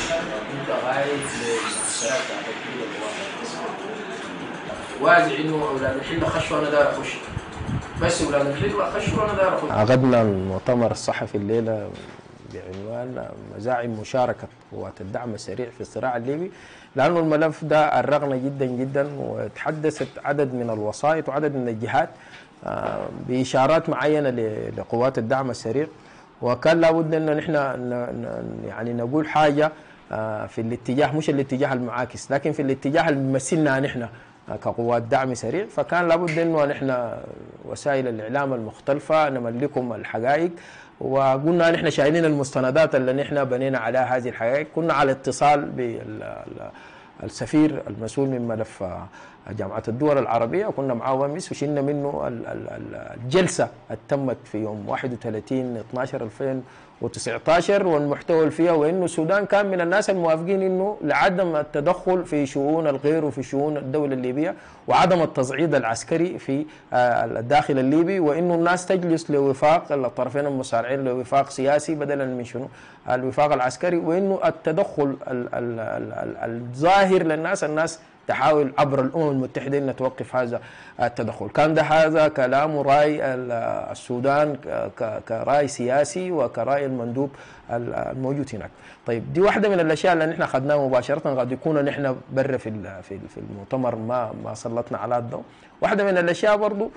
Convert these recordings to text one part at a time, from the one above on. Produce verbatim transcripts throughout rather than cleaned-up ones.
كنت غايب للمعسكرات بتاعت الدولة الواحد واجع انه اولاد الحلة خشوا انا داير اخش، بس اولاد الحلة خشوا انا داير اخش. عقدنا المؤتمر الصحفي الليله بعنوان مزاعم مشاركه قوات الدعم السريع في الصراع الليبي، لانه الملف ده ارقنا جدا جدا، وتحدثت عدد من الوسائط وعدد من الجهات باشارات معينه لقوات الدعم السريع، وكان لابد ان نحن يعني نقول حاجه في الاتجاه، مش الاتجاه المعاكس، لكن في الاتجاه اللي بيمثلنا نحن كقوات دعم سريع. فكان لابد انه نحن وسائل الاعلام المختلفه نملكم الحقائق، وقلنا نحن شايلين المستندات اللي نحن بنينا عليها هذه الحقائق. كنا على اتصال بالسفير المسؤول من ملف جامعه الدول العربيه، وكنا معاه امس وشلنا منه الجلسه اللي تمت في يوم واحد وثلاثين اثناشر ألفين وتسعة عشر، والمحتوى اللي فيها وانه السودان كان من الناس الموافقين انه لعدم التدخل في شؤون الغير وفي شؤون الدوله الليبيه، وعدم التصعيد العسكري في الداخل الليبي، وانه الناس تجلس لوفاق الطرفين المصارعين لوفاق سياسي بدلا من شنو الوفاق العسكري، وانه التدخل الظاهر للناس الناس تحاول عبر الامم المتحده ان توقف هذا التدخل. كان ده هذا كلام وراي السودان كراي سياسي وكراي المندوب الموجود هناك. طيب دي واحده من الاشياء اللي نحن اخذناها مباشره، قد يكون نحن برا في في في المؤتمر ما ما سلطنا على الضوء. واحده من الاشياء برضو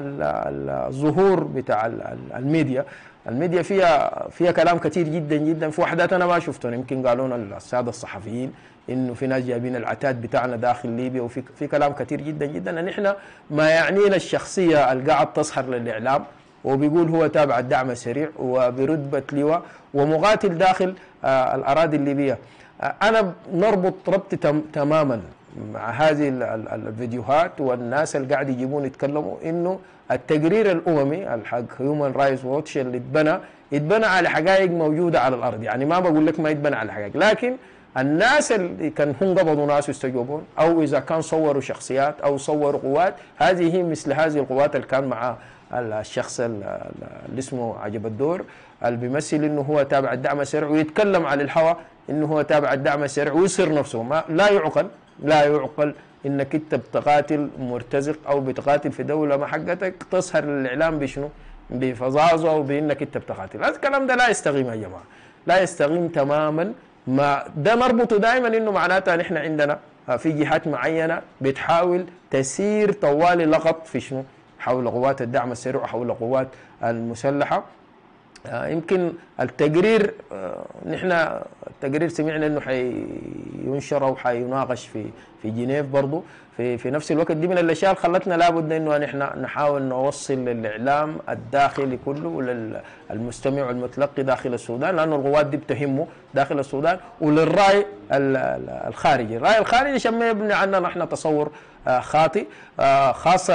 الظهور بتاع الميديا. الميديا فيها فيها كلام كثير جدا جدا، في وحدات انا ما شفتهم، يمكن قالوا لنا الساده الصحفيين انه في ناس جايبين العتاد بتاعنا داخل ليبيا، وفي في كلام كثير جدا جدا. نحن ما يعنينا الشخصيه اللي قاعد تسهر للاعلام وبيقول هو تابع الدعم السريع وبرتبه لواء ومقاتل داخل آه الاراضي الليبيه. آه انا نربط ربط تم تماما مع هذه الفيديوهات والناس اللي قاعد يجيبون يتكلموا انه التقرير الاممي الحق هيومن رايتس ووتش اللي اتبنى اتبنى على حقائق موجوده على الارض. يعني ما بقول لك ما يتبنى على حقائق، لكن الناس اللي كان هم قبضوا ناس يستجوبون، او اذا كان صوروا شخصيات او صوروا قوات، هذه هي مثل هذه القوات اللي كان مع الشخص اللي اسمه عجب الدور اللي بيمثل انه هو تابع الدعم السريع ويتكلم على الهواء انه هو تابع الدعم السريع ويصير نفسه. ما لا يعقل لا يعقل انك انت بتقاتل مرتزق او بتقاتل في دوله ما حقتك تسهر الاعلام بشنو؟ بفظاظه وبانك انت بتقاتل. هذا الكلام ده لا يستقيم يا جماعه، لا يستقيم تماما. ما ده نربطه دائما انه معناتها نحن عندنا في جهات معينه بتحاول تسير طوال لغط في شنو؟ حول قوات الدعم السريع وحول القوات المسلحه. يمكن التقرير نحن التقرير سمعنا انه حينشر او حيناقش في في جنيف برضه في في نفس الوقت. دي من الاشياء اللي خلتنا لابد انه نحن نحاول نوصل للاعلام الداخلي كله وللمستمع والمتلقي داخل السودان، لانه القوات دي بتهمه داخل السودان، وللراي الخارجي. الراي الخارجي عشان ما يبني عنا نحن تصور خاطئ، خاصه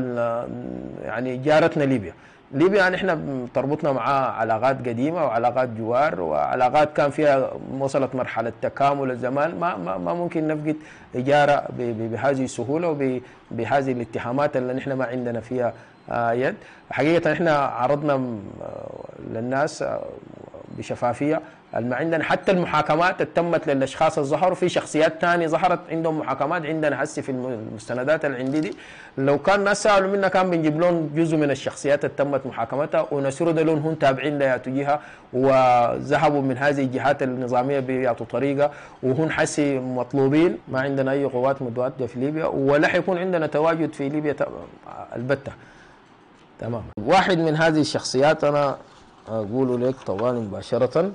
يعني جارتنا ليبيا. ليبيا نحن تربطنا معها علاقات قديمه وعلاقات جوار وعلاقات كان فيها وصلت مرحله تكامل الزمان، ما ما, ما ممكن نفقد اجاره بهذه السهوله وبهذه الاتهامات اللي نحن ما عندنا فيها يد. حقيقه نحن عرضنا للناس بشفافيه ما عندنا، حتى المحاكمات تمت للاشخاص اللي ظهروا، في شخصيات ثانيه ظهرت عندهم محاكمات عندنا هسه في المستندات اللي عندي دي. لو كان ناس سالوا منا كان بنجيب لهم جزء من الشخصيات اللي تمت محاكمتها ونسرد لهم هم تابعين لياتوا جهه وذهبوا من هذه الجهات النظاميه بيعطوا طريقه وهم حسي مطلوبين. ما عندنا اي قوات متواجده في ليبيا ولا حيكون عندنا تواجد في ليبيا البته. تمام. واحد من هذه الشخصيات انا اقول لك طوال مباشره،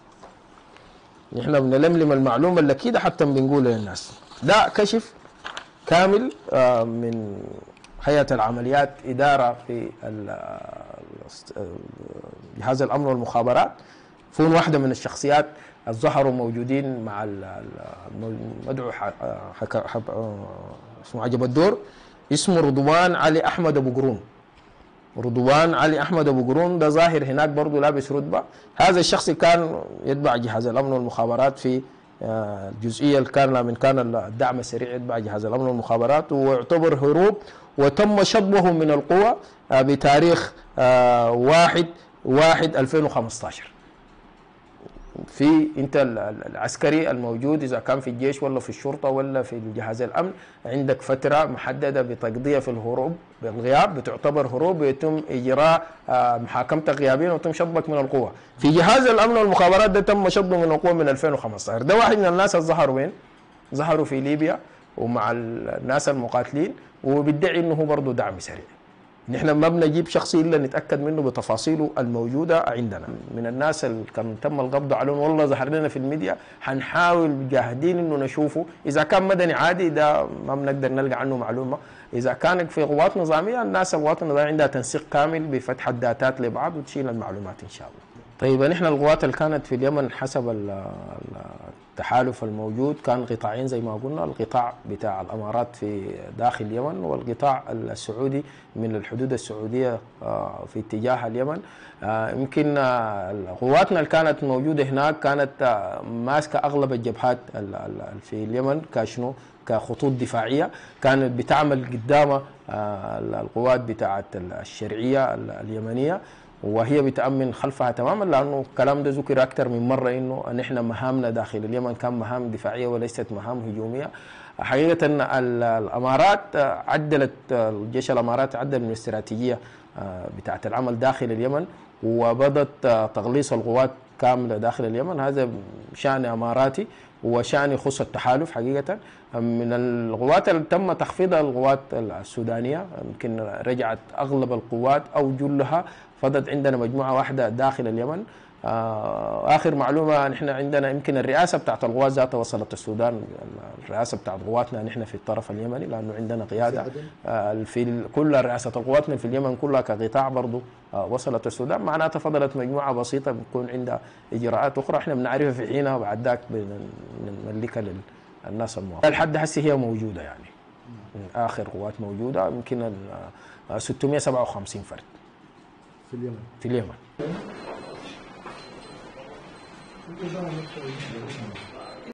نحن بنلملم المعلومه اللي كده حتى بنقولها للناس. ده كشف كامل من هيئه العمليات اداره في جهاز الامن والمخابرات. فون واحده من الشخصيات الظهروا موجودين مع المدعو اسمه عجب الدور، اسمه رضوان علي احمد ابو قرون. رضوان علي احمد ابو قرون ده ظاهر هناك برضه لابس رتبه. هذا الشخص كان يتبع جهاز الامن والمخابرات في الجزئيه اللي كان من كان الدعم السريع يتبع جهاز الامن والمخابرات، ويعتبر هروب وتم شطبه من القوى بتاريخ واحد واحد ألفين وخمسة عشر. في انت العسكري الموجود اذا كان في الجيش ولا في الشرطه ولا في جهاز الامن، عندك فتره محدده بتقضيها في الهروب بالغياب، بتعتبر هروب ويتم اجراء محاكمتك غيابيا وتم شطبك من القوه. في جهاز الامن والمخابرات ده تم شطبه من القوه من ألفين وخمسة عشر. ده واحد من الناس اللي ظهروا وين؟ ظهروا في ليبيا ومع الناس المقاتلين، وبيدعي انه هو برضه دعم سريع. نحن ما بنجيب شخص الا نتاكد منه بتفاصيله الموجوده عندنا. من الناس اللي كان تم القبض عليهم والله ظهر لنا في الميديا، حنحاول جاهدين انه نشوفه. اذا كان مدني عادي ده ما بنقدر نلقى عنه معلومه، اذا كانت في قوات نظاميه الناس القوات النظاميه عندها تنسيق كامل بفتح الداتات لبعض وتشيل المعلومات ان شاء الله. طيب نحن القوات اللي كانت في اليمن حسب التحالف الموجود كان قطاعين زي ما قلنا، القطاع بتاع الامارات في داخل اليمن والقطاع السعودي من الحدود السعوديه في اتجاه اليمن. يمكن قواتنا اللي كانت موجوده هناك كانت ماسكه اغلب الجبهات في اليمن كشنو كخطوط دفاعيه، كانت بتعمل قدام القوات بتاعت الشرعيه اليمنيه وهي بتأمن خلفها تماما، لأنه الكلام ده ذكر أكثر من مرة إنه نحن مهامنا داخل اليمن كان مهام دفاعية وليست مهام هجومية. حقيقة الأمارات عدلت، الجيش الأمارات عدل من الاستراتيجية بتاعت العمل داخل اليمن وبدت تغليص القوات كاملة داخل اليمن. هذا شأن أماراتي وشأن يخص التحالف. حقيقة من القوات اللي تم تخفيضها القوات السودانية، يمكن رجعت أغلب القوات أو جلها، فضلت عندنا مجموعة واحدة داخل اليمن. آخر معلومة نحن عندنا يمكن الرئاسة بتاعت القوات ذاتها وصلت السودان، الرئاسة بتاعت قواتنا نحن في الطرف اليمني لأنه عندنا قيادة في كل رئاسة قواتنا في اليمن كلها كقطاع برضو وصلت السودان. معناتها فضلت مجموعة بسيطة بتكون عندها إجراءات أخرى احنا بنعرفها في حينها وبعد ذاك بنملكها للناس المواطنين. لحد هسه هي موجودة يعني آخر قوات موجودة يمكن ستمئة وسبعة وخمسين فرد في اليمن. في اليمن.